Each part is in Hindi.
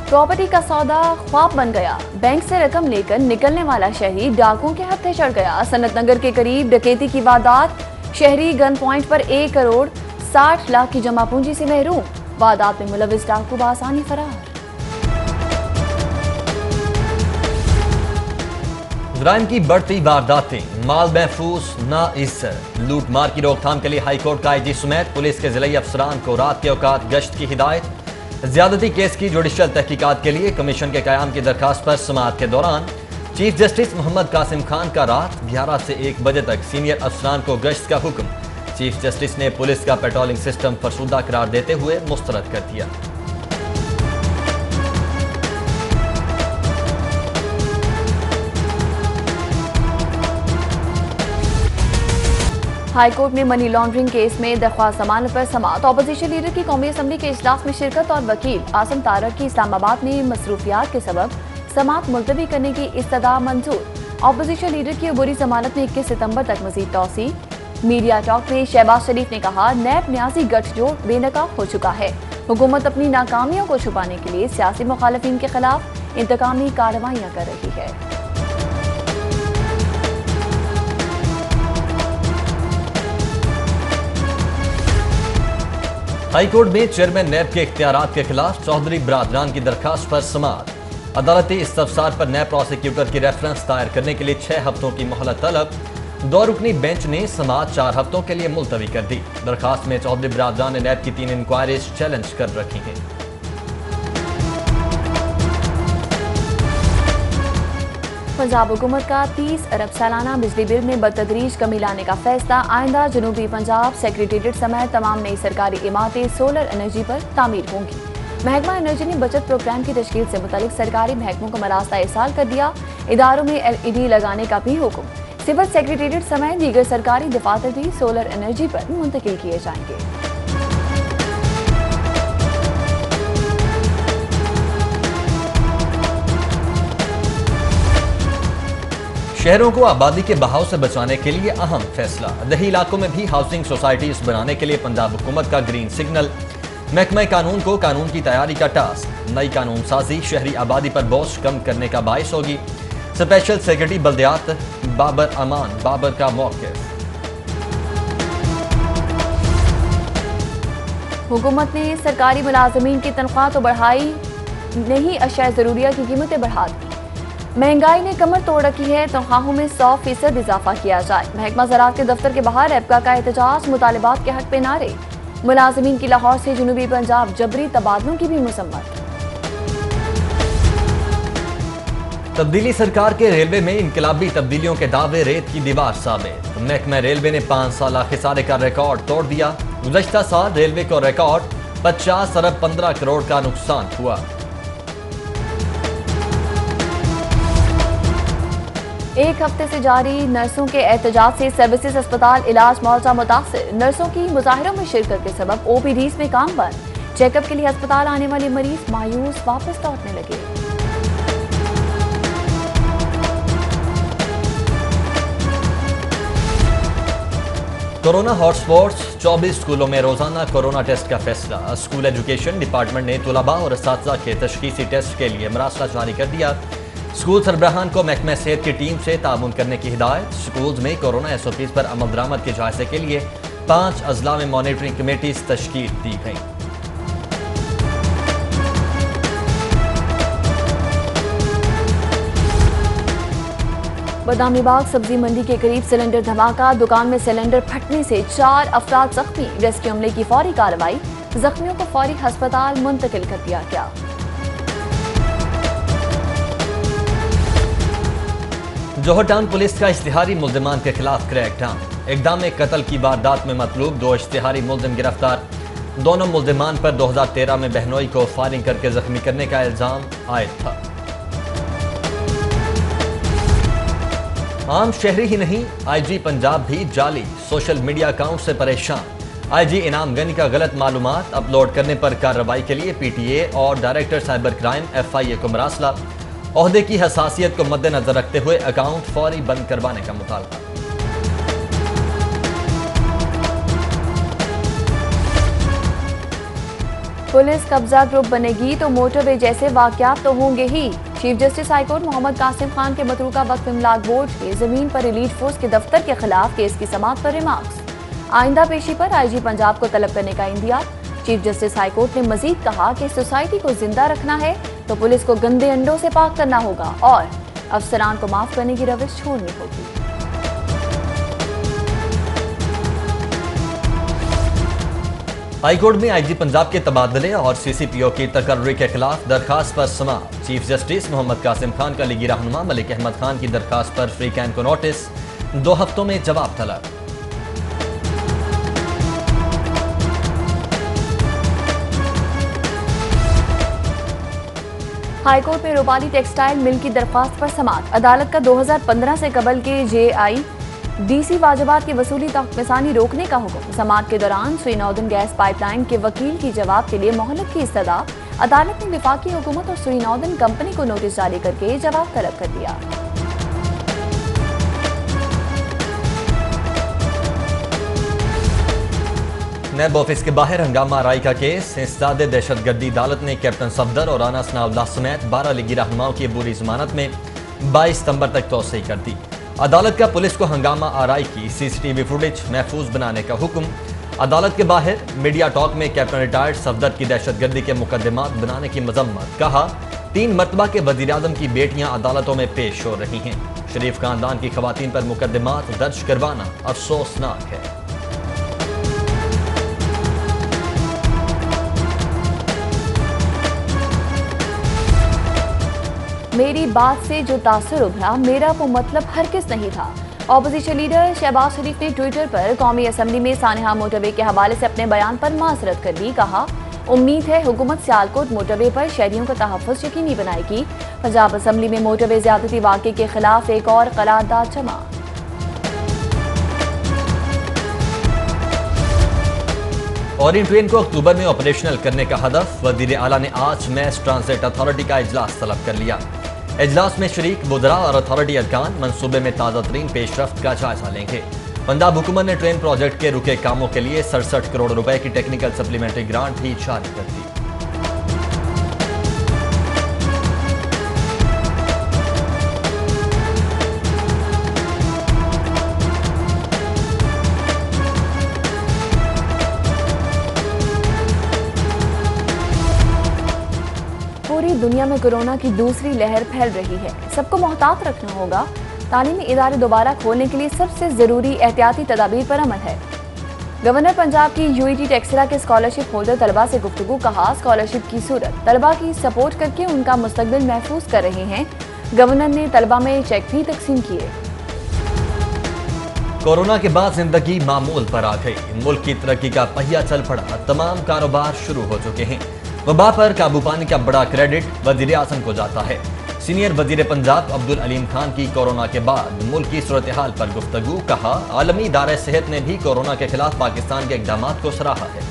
प्रॉपर्टी का सौदा ख्वाब बन गया। बैंक से रकम लेकर निकलने वाला शहरी डाकुओं के हत्थे चढ़ गया। सनत नगर के करीब डकैती की वारदात। शहरी गन पॉइंट पर 1 करोड़ 60 लाख की जमा पूंजी से महरूम। वारदात में मुलविस डाकू बासानी फरार। जुराइम की बढ़ती वारदातें, माल महफूज ना इज्जत, लूट मार की रोकथाम के लिए हाईकोर्ट का आईजी समेत पुलिस के जिले अफसरान को रात के औकात गश्त की हिदायत। ज्यादती केस की जुडिशल तहकीकात के लिए कमीशन के कयाम की दरखास्त पर समाअत के दौरान चीफ जस्टिस मोहम्मद कासिम खान का रात 11 से 1 बजे तक सीनियर अफसरान को गश्त का हुक्म। चीफ जस्टिस ने पुलिस का पेट्रोलिंग सिस्टम फरसुदा करार देते हुए मुस्तरद कर दिया। हाईकोर्ट में मनी लॉन्ड्रिंग केस में दरख्वास्त जमानत पर समाअत। अपोजिशन लीडर की कौमी असम्बली के इजलास में शिरकत और वकील आसम तारक की इस्लामाबाद में मसरूफियात के सबब समाअत मुलतवी करने की इस्तदा मंजूर। अपोजिशन लीडर की अबूरी जमानत में 21 सितंबर तक मजीद तौसी। मीडिया टॉक में शहबाज शरीफ ने कहा, नैब न्याजी गठजोड़ बेनकाब हो चुका है। हुकूमत अपनी नाकामियों को छुपाने के लिए सियासी मुखालिफिन के खिलाफ इंतकामी कार्रवाइयां कर रही है। हाईकोर्ट में चेयरमैन नैब के इख्तियारात के खिलाफ चौधरी बरादरान की दरखास्त पर समाअत। अदालती इस्तफसार पर नैब प्रोसिक्यूटर की रेफरेंस दायर करने के लिए 6 हफ्तों की मोहलत तलब। 2 रुकनी बेंच ने समाअत 4 हफ्तों के लिए मुलतवी कर दी। दरखास्त में चौधरी बरादरान ने नैब की 3 इंक्वायरीज चैलेंज कर रखी हैं। पंजाब हुकूमत का 30 अरब सालाना बिजली बिल में बतदरीज कमी लाने का फैसला। आइंदा जनूबी पंजाब सेक्रेटेरिएट समेत तमाम नई सरकारी इमारतें सोलर एनर्जी पर तामीर होंगी। महकमा एनर्जी ने बचत प्रोग्राम की तश्कील से मुतालिक सरकारी महकमों को मरास्ता इरसाल कर दिया। इदारों में LED लगाने का भी हुक्म। सिविल सेक्रेटेरिएट समेत दीगर सरकारी दफातर भी सोलर एनर्जी पर मुंतकिल किए जाएंगे। शहरों को आबादी के बहाव से बचाने के लिए अहम फैसला। दही इलाकों में भी हाउसिंग सोसाइटीज बनाने के लिए पंजाब हुकूमत का ग्रीन सिग्नल। महकमा कानून को कानून की तैयारी का टास्क। नई कानून साजी शहरी आबादी पर बोझ कम करने का बाइस होगी। स्पेशल सेक्रेटरी बल्दियात बाबर अमान बाबर का मौक़िफ़। हुकूमत ने सरकारी मुलाजमीन की तनख्वाह तो बढ़ाई नहीं, अशिया ज़रूरिया की कीमतें बढ़ा दी। महंगाई ने कमर तोड़ रखी है, तनख्वाहों में 100% इजाफा किया जाए। महकमा ज़राअत के दफ्तर के बाहर एबका का एहतजाज, मुतालिबात के हक पे नारे। मुलाजमीन की लाहौर से जनूबी पंजाब जबरी तबादलों की भी मुसम्मत। तब्दीली सरकार के रेलवे में इनकलाबी तब्दीलियों के दावे रेत की दीवार साबित। महकमा रेलवे ने 5 साल खिसारे का रिकॉर्ड तोड़ दिया। गुज़श्ता साल रेलवे को रिकॉर्ड 50 अरब 15 करोड़ का नुकसान हुआ। एक हफ्ते से जारी नर्सों के एहतजाज से सर्विसेज अस्पताल इलाज मौजा मुतासिर। नर्सों की मुजाहिरों में शिरकत के सबब OPDs में काम बंद। चेकअप के लिए अस्पताल आने वाले मरीज मायूस वापस लौटने लगे। कोरोना हॉटस्पॉट्स, 24 स्कूलों में रोजाना कोरोना टेस्ट का फैसला। स्कूल एजुकेशन डिपार्टमेंट ने तुलबा और असातिज़ा के तशखीसी टेस्ट के लिए मरासला जारी कर दिया। स्कूल सरबराहान को महकमा सेहत की टीम से ताउन करने की हिदायत। स्कूल्स में कोरोना SOPs पर अमल दरामद के जायजे के लिए 5 अजला में मॉनिटरिंग कमेटीज तश्कील दी गई। बदामी बाग सब्जी मंडी के करीब सिलेंडर धमाका। दुकान में सिलेंडर फटने से 4 अफराद जख्मी। रेस्क्यू अमले की फौरी कार्रवाई। जख्मियों को फौरी अस्पताल मुंतकिल कर दिया गया। जौहर टाउन पुलिस का इश्तिहारी मुल्जिमान के खिलाफ क्रैकडाउन। इक़दाम में कत्ल की वारदात में मतलूब 2 इश्तिहारी मुल्जिम गिरफ्तार। दोनों मुल्जिमान पर 2013 में बहनोई को फायरिंग करके जख्मी करने का इल्जाम आयद था। आम शहरी ही नहीं, IG पंजाब भी जाली सोशल मीडिया अकाउंट से परेशान। IG इनाम गनी का गलत मालूमात अपलोड करने पर कार्रवाई के लिए PTA और डायरेक्टर साइबर क्राइम FIA को मरासला। ओहदे की हसासियत को मद्देनजर रखते हुए अकाउंट फौरी बंद करवाने का मुतालबा। पुलिस कब्जा ग्रुप बनेगी तो मोटरवे जैसे वाकयात तो होंगे ही। Chief justice high court Mohammad Qasim Khan के मतरूका वक्फ इमलाक बोर्ड के जमीन पर रिलीज फोर्स के दफ्तर के खिलाफ केस की समाअत पर रिमार्क्स। आइंदा पेशी पर आईजी पंजाब को तलब करने का इंदिया। चीफ जस्टिस हाईकोर्ट ने मजीद कहा कि सोसाइटी को जिंदा रखना है तो पुलिस को गंदे अंडों से पाक करना होगा और अफसरान को माफ करने की रविश छोड़नी होगी। हाईकोर्ट में आईजी पंजाब के तबादले और सीसीपीओ की तकर्री के खिलाफ दरखास्त पर समाअत। चीफ जस्टिस मोहम्मद कासिम खान का लीगी रहनुमा मलिक अहमद खान की दरखास्त पर फ्री कैन को नोटिस, 2 हफ्तों में जवाब तलब। हाईकोर्ट में रूपाली टेक्सटाइल मिल की दरखास्त पर समाअत। अदालत का 2015 से कबल के जेआई डीसी वाजबात की वसूली तख्तमसानी रोकने का हुक्म। समाअत के दौरान सुई नॉर्दर्न गैस पाइपलाइन के वकील की जवाब के लिए मोहलत की इस्तदा। अदालत ने विफाकी हुकूमत और सुई नॉर्दर्न कंपनी को नोटिस जारी करके जवाब तलब कर दिया। नैब ऑफिस के बाहर हंगामा आराई का केस। इंसदाद दहशतगर्दी अदालत ने कैप्टन सफदर और राना सनाउल्लाह समेत 12 लीगी रहनुमाओं की अबूरी जमानत में 22 सितंबर तक तोसई कर दी। अदालत का पुलिस को हंगामा आराई की सीसीटीवी फुटेज महफूज बनाने का हुक्म। अदालत के बाहर मीडिया टॉक में कैप्टन रिटायर्ड सफदर की दहशतगर्दी के मुकदमात बनाने की मजम्मत। कहा 3 मरतबा के वजीर-ए-आज़म की बेटियां अदालतों में पेश हो रही हैं। शरीफ खानदान की खवातीन पर मुकदमात दर्ज करवाना अफसोसनाक है। मेरी बात से जो तासुर उभरा मेरा वो मतलब हरगिज़ नहीं था। ऑपोजिशन लीडर शहबाज शरीफ ने ट्विटर पर कौमी असम्बली में सानेहा मोटरवे के हवाले से अपने बयान पर माजरत कर ली। कहा उम्मीद है हुकूमत सियालकोट मोटरवे पर शहरियों का तहफ़्फ़ुज़ यकीनी बनाएगी। पंजाब असम्बली में मोटरवे ज़्यादती वाक़े के खिलाफ एक और करारदाद जमा। ओरिएंट ट्रेन को अक्टूबर में ऑपरेशनल करने का हदफ। वज़ीर आला ने आज मैस ट्रांजिट अथॉरिटी का इजलास तलब कर लिया। इजलास में शरीक वुज़रा और अथॉरिटी अरकान मनसूबे में ताज़ा तरीन पेशरफ्त का जायजा लेंगे। पंजाब हुकूमत ने ट्रेन प्रोजेक्ट के रुके कामों के लिए 67 करोड़ रुपए की टेक्निकल सप्लीमेंट्री ग्रांट भी जारी कर दी। पूरी दुनिया में कोरोना की दूसरी लहर फैल रही है। सबको मोहतात रखना होगा। तालीमी इदारे दोबारा खोलने के लिए सबसे जरूरी एहतियाती तदाबीर पर अमल है। गवर्नर पंजाब की यूईटी टेक्सला के स्कॉलरशिप होल्डर तलबा से गुफ्तगू। कहा स्कॉलरशिप की सूरत तलबा की सपोर्ट करके उनका मुस्तकबिल महफूज कर रहे हैं। गवर्नर ने तलबा में चेक भी तकसीम किए। कोरोना के बाद जिंदगी मामूल पर आ गई। मुल्क की तरक्की का पहिया चल पड़ा। तमाम कारोबार शुरू हो चुके हैं। वबा पर काबू पाने का बड़ा क्रेडिट वजीर आज़म को जाता है। सीनियर वजीर पंजाब अब्दुल अलीम खान की कोरोना के बाद मुल्क की सूरत हाल पर गुफ्तगू। कहा आलमी इदारे सेहत ने भी कोरोना के खिलाफ पाकिस्तान के इक़दाम को सराहा है।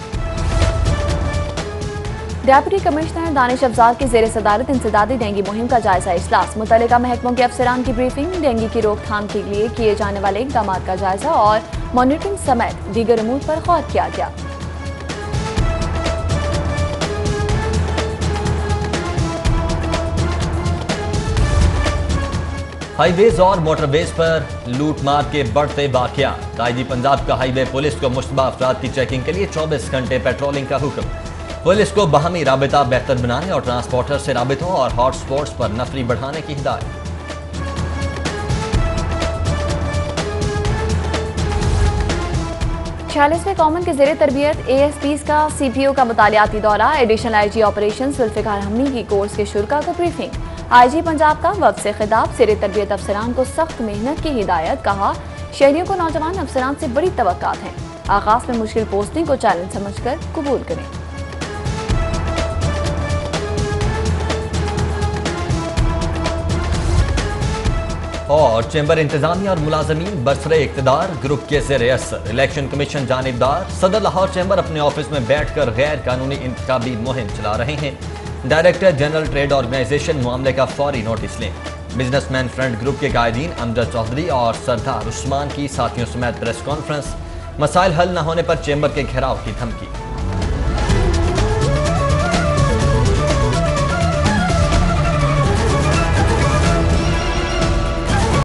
डिप्टी कमिश्नर दानिश अफजाल की ज़ेर सदारत इंसदादी डेंगू मुहिम का जायजा इजलास। मुतल्लिका महकमों के अफसरान की ब्रीफिंग। डेंगू की रोकथाम के लिए किए जाने वाले इक़दाम का जायजा और मॉनिटरिंग समेत दीगर उमूर पर गौर किया गया। हाईवेज और मोटरवेज पर लूटमार के बढ़ते वाकयात। आईजी पंजाब का हाईवे पुलिस को मुश्तबा अफराद की चेकिंग के लिए 24 घंटे पेट्रोलिंग का हुक्म। पुलिस को बाहमी राबिता बेहतर बनाने और ट्रांसपोर्टर से राबितों और हॉटस्पॉट्स पर नफरी बढ़ाने की हिदायत। छियालीसवें कॉमन के ज़ेरे तरबियत ASPs का CPO का मुतालियाती दौरा। एडिशनल IG ऑपरेशन जुल्फ़िकार हमनी की कोर्स के शुरा को ब्रीफिंग। IG पंजाब का वफ़द से खिताब। ज़ेरे तरबियत अफसरान को सख्त मेहनत की हिदायत। कहा शहरियों को नौजवान अफसरान से बड़ी तवक्कात हैं। आगाज में मुश्किल पोस्टिंग को चैलेंज समझकर कबूल करें। और चैम्बर इंतजामिया और मुलाजमीन बरसरे इक़्तिदार ग्रुप के ज़ेरे असर। इलेक्शन कमीशन जानिबदार सदर लाहौर चैम्बर अपने ऑफिस में बैठकर गैर कानूनी इंतखाबी मुहिम चला रहे हैं। डायरेक्टर जनरल ट्रेड ऑर्गेनाइजेशन मामले का फौरी नोटिस लें। बिजनेसमैन फ्रंट ग्रुप के कायदीन अमजद चौधरी और सरदार उस्मान की साथियों समेत प्रेस कॉन्फ्रेंस। मसाइल हल न होने पर चैम्बर के घेराव की धमकी।